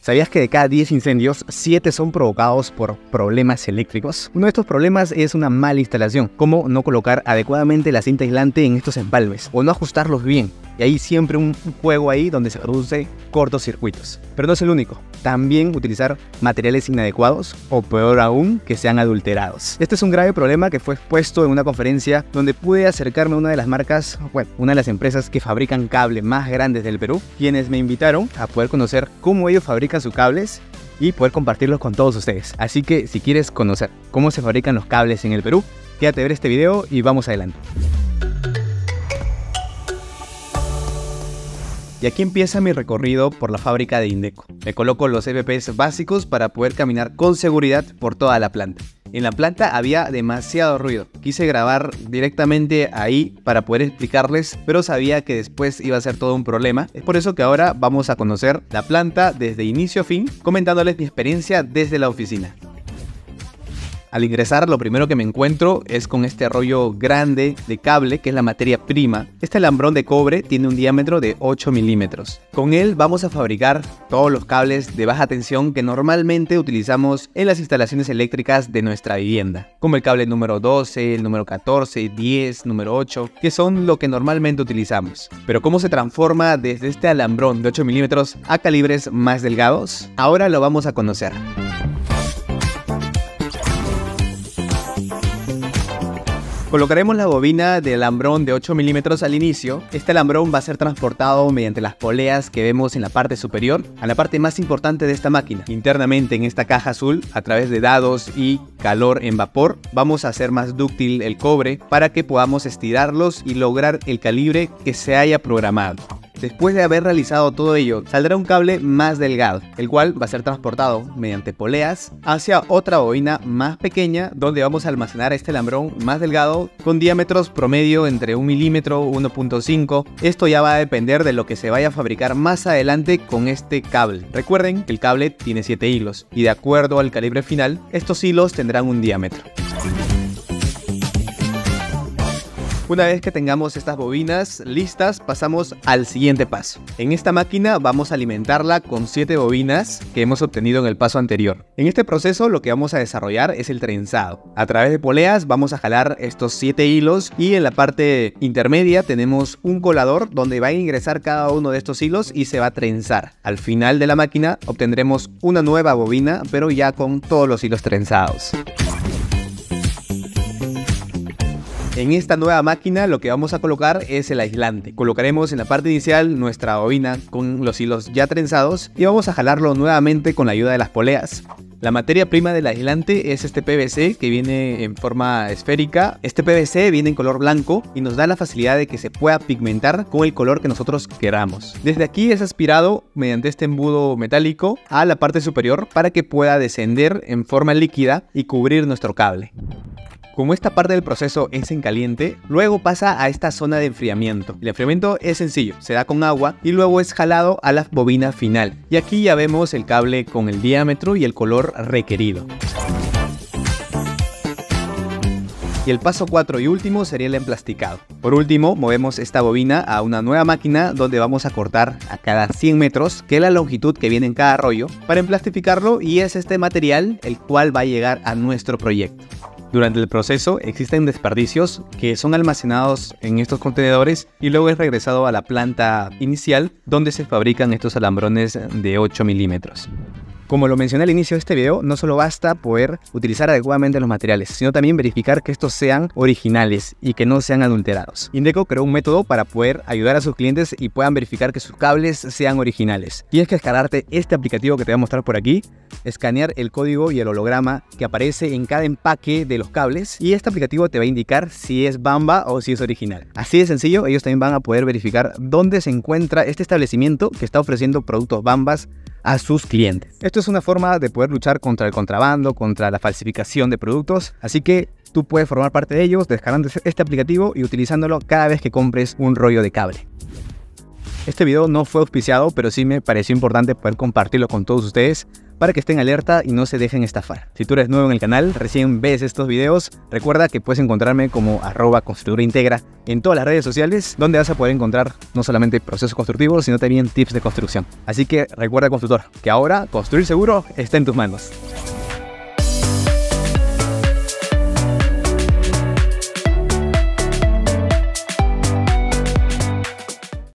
¿Sabías que de cada 10 incendios, 7 son provocados por problemas eléctricos? Uno de estos problemas es una mala instalación, como no colocar adecuadamente la cinta aislante en estos empalmes o no ajustarlos bien. Y hay siempre un juego ahí donde se produce cortocircuitos. Pero no es el único. También utilizar materiales inadecuados o peor aún, que sean adulterados. Este es un grave problema que fue expuesto en una conferencia donde pude acercarme a una de las marcas, una de las empresas que fabrican cable más grandes del Perú, quienes me invitaron a poder conocer cómo ellos fabrican sus cables y poder compartirlos con todos ustedes. Así que si quieres conocer cómo se fabrican los cables en el Perú, quédate a ver este video y vamos adelante. Y aquí empieza mi recorrido por la fábrica de Indeco. Me coloco los EVPs básicos para poder caminar con seguridad por toda la planta. En la planta había demasiado ruido. Quise grabar directamente ahí para poder explicarles, pero sabía que después iba a ser todo un problema. Es por eso que ahora vamos a conocer la planta desde inicio a fin, comentándoles mi experiencia desde la oficina. Al ingresar, lo primero que me encuentro es con este rollo grande de cable, que es la materia prima. Este alambrón de cobre tiene un diámetro de 8 milímetros. Con él vamos a fabricar todos los cables de baja tensión que normalmente utilizamos en las instalaciones eléctricas de nuestra vivienda, como el cable número 12, el número 14, 10, número 8, que son lo que normalmente utilizamos. Pero ¿cómo se transforma desde este alambrón de 8 milímetros a calibres más delgados? Ahora lo vamos a conocer. Colocaremos la bobina de alambrón de 8 milímetros al inicio. Este alambrón va a ser transportado mediante las poleas que vemos en la parte superior a la parte más importante de esta máquina. Internamente en esta caja azul, a través de dados y calor en vapor, vamos a hacer más dúctil el cobre para que podamos estirarlos y lograr el calibre que se haya programado. Después de haber realizado todo ello, saldrá un cable más delgado, el cual va a ser transportado mediante poleas hacia otra bobina más pequeña, donde vamos a almacenar este alambrón más delgado con diámetros promedio entre 1 milímetro, 1.5. Esto ya va a depender de lo que se vaya a fabricar más adelante con este cable. Recuerden que el cable tiene 7 hilos y de acuerdo al calibre final, estos hilos tendrán un diámetro. Una vez que tengamos estas bobinas listas, pasamos al siguiente paso. En esta máquina vamos a alimentarla con 7 bobinas que hemos obtenido en el paso anterior. En este proceso lo que vamos a desarrollar es el trenzado. A través de poleas vamos a jalar estos 7 hilos y en la parte intermedia tenemos un colador donde va a ingresar cada uno de estos hilos y se va a trenzar. Al final de la máquina obtendremos una nueva bobina, pero ya con todos los hilos trenzados. En esta nueva máquina lo que vamos a colocar es el aislante. Colocaremos en la parte inicial nuestra bobina con los hilos ya trenzados y vamos a jalarlo nuevamente con la ayuda de las poleas. La materia prima del aislante es este PVC que viene en forma esférica. Este PVC viene en color blanco y nos da la facilidad de que se pueda pigmentar con el color que nosotros queramos. Desde aquí es aspirado mediante este embudo metálico a la parte superior para que pueda descender en forma líquida y cubrir nuestro cable. Como esta parte del proceso es en caliente, luego pasa a esta zona de enfriamiento. El enfriamiento es sencillo, se da con agua y luego es jalado a la bobina final. Y aquí ya vemos el cable con el diámetro y el color requerido. Y el paso 4 y último sería el emplasticado. Por último, movemos esta bobina a una nueva máquina donde vamos a cortar a cada 100 metros, que es la longitud que viene en cada rollo, para emplastificarlo, y es este material el cual va a llegar a nuestro proyecto. Durante el proceso existen desperdicios que son almacenados en estos contenedores y luego es regresado a la planta inicial donde se fabrican estos alambrones de 8 milímetros. Como lo mencioné al inicio de este video, no solo basta poder utilizar adecuadamente los materiales, sino también verificar que estos sean originales y que no sean adulterados. Indeco creó un método para poder ayudar a sus clientes y puedan verificar que sus cables sean originales. Tienes que descargarte este aplicativo que te voy a mostrar por aquí, escanear el código y el holograma que aparece en cada empaque de los cables, y este aplicativo te va a indicar si es Bamba o si es original. Así de sencillo, ellos también van a poder verificar dónde se encuentra este establecimiento que está ofreciendo productos Bambas a sus clientes. Esto es una forma de poder luchar contra el contrabando, contra la falsificación de productos, así que tú puedes formar parte de ellos descargando este aplicativo y utilizándolo cada vez que compres un rollo de cable. Este video no fue auspiciado, pero sí me pareció importante poder compartirlo con todos ustedes para que estén alerta y no se dejen estafar. Si tú eres nuevo en el canal, recién ves estos videos, recuerda que puedes encontrarme como @constructoraintegra en todas las redes sociales, donde vas a poder encontrar no solamente procesos constructivos, sino también tips de construcción. Así que recuerda, constructor, que ahora construir seguro está en tus manos.